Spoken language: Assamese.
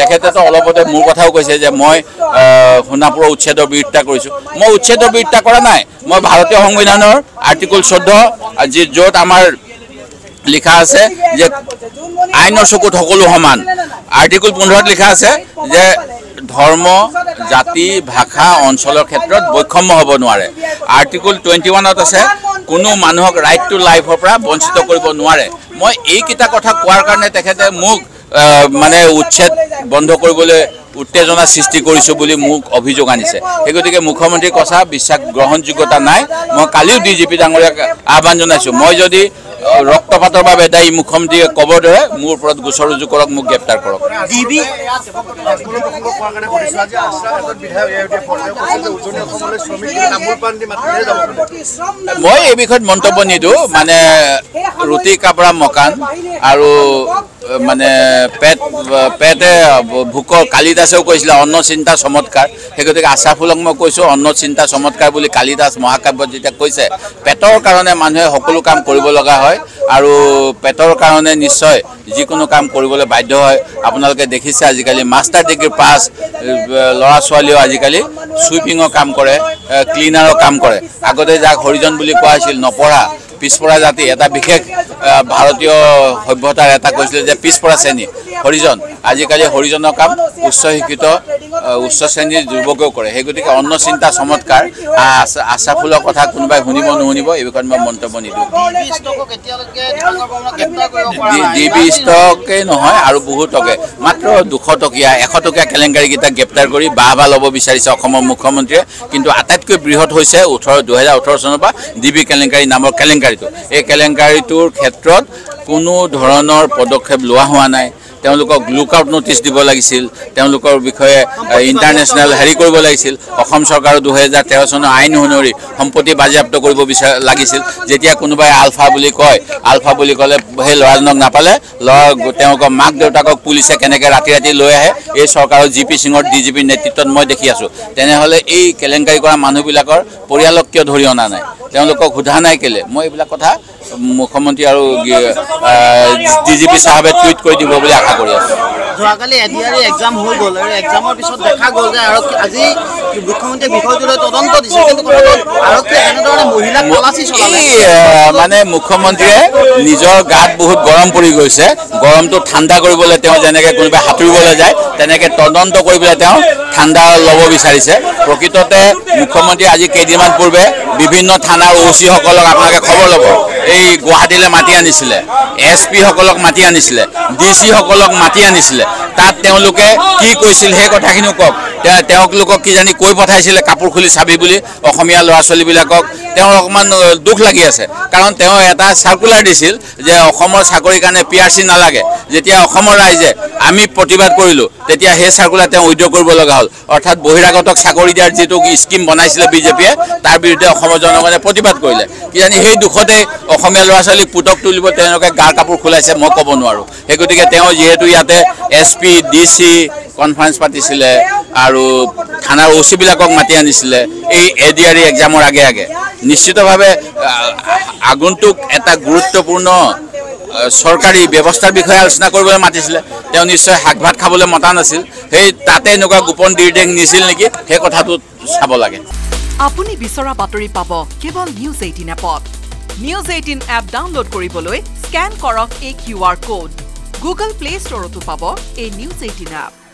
তেখেতেতো অলপতে মোৰ কথাও কৈছে যে মই সোণাপুৰৰ উচ্ছেদৰ বিৰোধিতা কৰিছোঁ মই উচ্ছেদৰ বিৰোধিতা কৰা নাই মই ভাৰতীয় সংবিধানৰ আৰ্টিকল 14 য'ত আমাৰ লিখা আছে যে আইনৰ চকুত সকলো সমান আৰ্টিকল 15ত লিখা আছে যে ধৰ্ম জাতি ভাষা অঞ্চলৰ ক্ষেত্ৰত বৈষম্য হ'ব নোৱাৰে আৰ্টিকল 21ত আছে কোনো মানুহক ৰাইট টু লাইফৰ পৰা বঞ্চিত কৰিব নোৱাৰে মই এইকেইটা কথা কোৱাৰ কাৰণে তেখেতে মোক মানে উচ্ছেদ বন্ধ কৰিবলৈ উত্তেজনা সৃষ্টি কৰিছো বুলি মোক অভিযোগ আনিছে সেই গতিকে মুখ্যমন্ত্ৰীৰ কথা বিশ্বাস গ্ৰহণযোগ্যতা নাই মই কালিও ডিজিপি ডাঙৰীয়াক আহ্বান জনাইছো মই যদি ৰক্তপাতৰ বাবে দায়ী মুখ্যমন্ত্ৰীয়ে ক'ব ধৰে মোৰ ওপৰত গোচৰ ৰুজু কৰক মোক গ্ৰেপ্তাৰ কৰক মই এই বিষয়ত মন্তব্য নিদিওঁ মানে ৰুটি কাপৰা মকান আৰু মানে পেটে ভোকৰ কালিদাসেও কৈছিলে অন্ন চিন্তা চমৎকাৰ সেই গতিকে আশাফুলক মই কৈছোঁ অন্ন চিন্তা চমৎকাৰ বুলি কালিদাস মহাকাব্যত যেতিয়া কৈছে পেটৰ কাৰণে মানুহে সকলো কাম কৰিব লগা হয় আৰু পেটৰ কাৰণে নিশ্চয় যিকোনো কাম কৰিবলৈ বাধ্য হয় আপোনালোকে দেখিছে আজিকালি মাষ্টাৰ ডিগ্ৰী পাছ ল'ৰা ছোৱালীও আজিকালি সুইপিঙৰ কাম কৰে ক্লিনাৰৰ কাম কৰে আগতে যাক হৰিজন বুলি কোৱা হৈছিল নপঢ়া পিছপৰা জাতি এটা বিশেষ ভাৰতীয় সভ্যতাৰ এটা কৈছিলে যে পিছপৰা শ্ৰেণী হৰিজন আজিকালি হৰিজনৰ কাম উচ্চ শিক্ষিত উচ্চ শ্ৰেণীৰ যুৱকেও কৰে সেই গতিকে অন্ন চিন্তা চমৎকাৰ আশাফুলৰ কথা কোনোবাই শুনিব নুশুনিব এই বিষয়ত মই মন্তব্য নিদিওঁ ডিবি ষ্টকে নহয় আৰু বহুতকে মাত্ৰ 200 টকীয়া 100 টকীয়া কেলেংকাৰীকেইটা গ্ৰেপ্তাৰ কৰি বাহবা ল'ব বিচাৰিছে অসমৰ মুখ্যমন্ত্ৰীয়ে কিন্তু আটাইতকৈ বৃহৎ হৈছে 2018 চনৰ পৰা ডিবি কেলেংকাৰী নামৰ কেলেংকাৰীটো এই কেলেংকাৰীটোৰ ক্ষেত্ৰত কোনো ধৰণৰ পদক্ষেপ লোৱা হোৱা নাই তেওঁলোকক লুকআউট নোটিছ দিব লাগিছিল তেওঁলোকৰ বিষয়ে ইণ্টাৰনেশ্যনেল হেৰি কৰিব লাগিছিল অসম চৰকাৰৰ 2013 চনৰ আইন অনুসৰি সম্পত্তি বাজেয়াপ্ত কৰিব লাগিছিল যেতিয়া কোনোবাই আলফা বুলি কয় আলফা বুলি ক'লে সেই ল'ৰাজনক নাপালে তেওঁলোকৰ মাক দেউতাকক পুলিচে কেনেকৈ ৰাতি ৰাতি লৈ আহে এই চৰকাৰৰ জিপি সিঙৰ ডিজিপিৰ নেতৃত্বত মই দেখি আছোঁ তেনেহ'লে এই কেলেংকাৰী কৰা মানুহবিলাকৰ পৰিয়ালক কিয় ধৰি অনা নাই তেওঁলোকক সোধা নাই কেলে মই এইবিলাক কথা মুখ্যমন্ত্ৰী আৰু ডিজিপি সাহেবে টুইট কৰি দিব বুলি আশা কৰি আছোঁ যোৱাকালি এডিআৰই এক্সাম হৈ গ'ল আৰু এক্সামৰ পিছত দেখা গ'ল যে আজি মুখ্যমন্ত্ৰীয়ে বিষয়টোলৈ তদন্ত দিছে কিন্তু আৰক্ষীয়ে এনেধৰণে মহিলাক তলাচী চলালে মানে মুখ্যমন্ত্ৰীয়ে নিজৰ গাত বহুত গৰম পৰি গৈছে গৰমটো ঠাণ্ডা কৰিবলৈ তেওঁ যেনেকৈ কোনোবাই সাঁতুৰিবলৈ যায় তেনেকৈ তদন্ত কৰিবলৈ তেওঁ ঠাণ্ডা ল'ব বিচাৰিছে প্ৰকৃততে মুখ্যমন্ত্ৰী আজি কেইদিনমান পূৰ্বে বিভিন্ন থানাৰ ওচি সকলক আপোনালোকে খবৰ ল'ব এই গুৱাহাটীলৈ মাতি আনিছিলে SP সকলক মাতি আনিছিলে DC সকলক মাতি আনিছিলে তাত তেওঁলোকে কি কৈছিল সেই কথাখিনিও কওক তেওঁলোকক কি জানি কৈ পঠাইছিলে কাপোৰ খুলি চাবি বুলি অসমীয়া ল'ৰা ছোৱালীবিলাকক তেওঁৰ অকণমান দুখ লাগি আছে কাৰণ তেওঁ এটা চাৰ্কুলাৰ দিছিল যে অসমৰ চাকৰিৰ কাৰণে PRC নালাগে যেতিয়া অসমৰ ৰাইজে আমি প্ৰতিবাদ কৰিলোঁ তেতিয়া সেই চাৰ্কুলাৰ তেওঁ উইথড্ৰ কৰিব লগা হ'ল অৰ্থাৎ বহিৰাগতক চাকৰি দিয়াৰ যিটো স্কিম বনাইছিলে বিজেপিয়ে তাৰ বিৰুদ্ধে অসমৰ জনগণে প্ৰতিবাদ কৰিলে কিজানি সেই দুখতে অসমীয়া ল'ৰা ছোৱালীক পুতক তুলিব তেওঁলোকে গাৰ কাপোৰ খোলাইছে মই ক'ব নোৱাৰোঁ সেই গতিকে তেওঁ যিহেতু ইয়াতে SP DC কনফাৰেন্স পাতিছিলে আৰু থানাৰ ওচিবিলাকক মাতি আনিছিলে এই ADRE এক্সামৰ আগে আগে নিশ্চিতভাৱে আগন্তুক এটা গুৰুত্বপূৰ্ণ চৰকাৰী ব্যৱস্থাৰ বিষয়ে আলোচনা কৰিবলৈ মাতিছিলে তেওঁ নিশ্চয় শাক ভাত খাবলৈ মতা নাছিল সেই তাতে এনেকুৱা গোপন ডিৰডেং নিছিল নেকি সেই কথাটো চাব লাগে আপুনি বিচৰা বাতৰি পাব কেৱল নিউজ 18 এপত নিউজ 18 এপ ডাউনলোড কৰিবলৈ স্ক্যান কৰক এই QR কোড গুগল প্লে ষ্টৰতো পাব এই নিউজ 18 এপ